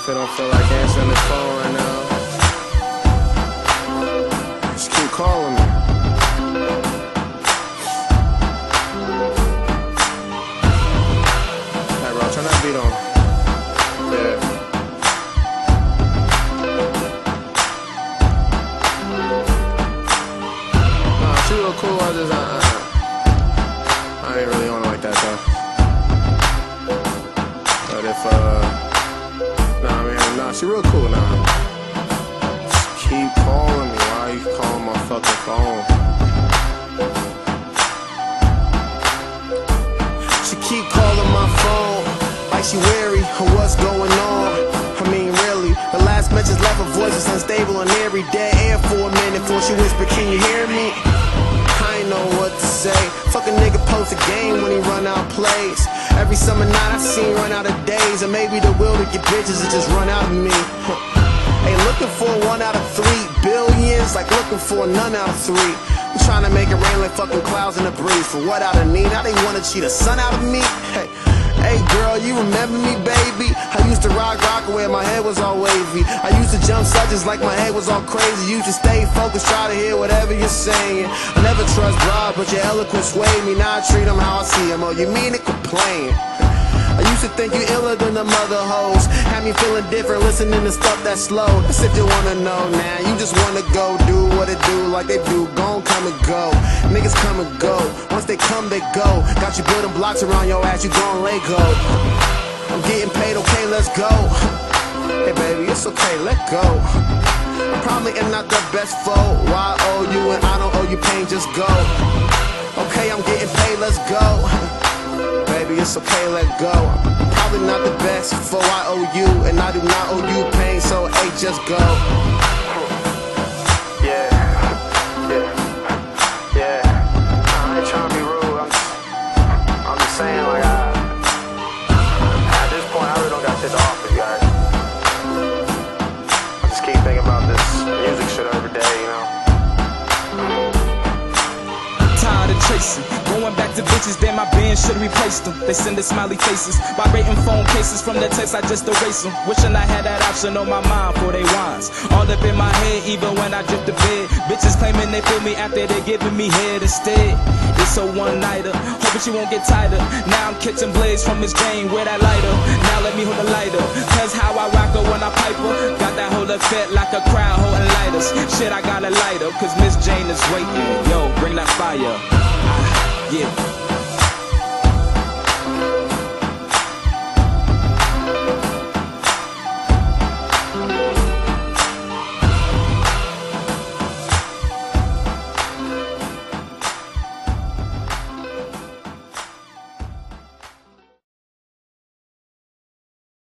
definitely don't feel like answering the phone right now. Just keep calling me. Hey bro, turn that beat on. Yeah. Nah, she real cool, I ain't really on it like that though. But if nah, she real cool now. Just keep calling me. Why you calling my fucking phone? She keep calling my phone like she wary of what's going on. I mean, really, the last message left her voice is unstable and every dead air for a minute before she whispered, "Can you hear me?" I ain't know what to say. Fuck a nigga post a game when he run out plays. Every summer night I seen run out of days, and maybe the will to get bitches will just run out of me. Ain't looking for 1 out of 3 billions, like looking for none out of 3. I'm trying to make it rain like fucking clouds in the breeze. For what out of need? Now they wanna cheat the sun out of me. Hey girl, you remember me, baby? I used to rock where my head was all wavy. I used to jump subjects like my head was all crazy. You should stay focused, try to hear whatever you're saying. I never trust broad, but your eloquence swayed me. Now I treat them how I see them. Oh, you mean it? Quit playing. I used to think you iller than the mother hoes. Had me feeling different, listening to stuff that's slow. That's if you wanna know now. You just wanna go do what it do like they do. Gon' come and go. Niggas come and go. Once they come, they go. Got you building blocks around your ass, you gon' lay go. I'm getting paid, okay, let's go. Hey baby, it's okay, let go. I probably am not the best foe. Why I owe you and I don't owe you pain, just go. Okay, I'm getting paid, let's go. Baby, it's okay, let go. I'm probably not the best foe, I owe you, and I do not owe you pain, so hey, just go. Yeah. I ain't trying to be rude, I'm just saying, like, at this point, I really don't got shit to offer you guys. I just keep thinking about this music shit every day, you know? Tired of chasing, going back to bitches, damn my band should've replaced them. They send us smiley faces, vibrating phone cases from the text I just erased them. Wishing I had that option on my mind for they wines. All up in my head, even when I drift to bed. Bitches claiming they feel me after they giving me head instead. It's a one-nighter, hoping she won't get tighter. Now I'm catching blades from Miss Jane, where that lighter. Now let me hold the lighter, cause how I rock her when I pipe her. Got that whole effect like a crowd holding lighters. Shit, I got a lighter, cause Miss Jane is waiting. Yo, bring that fire. Yeah.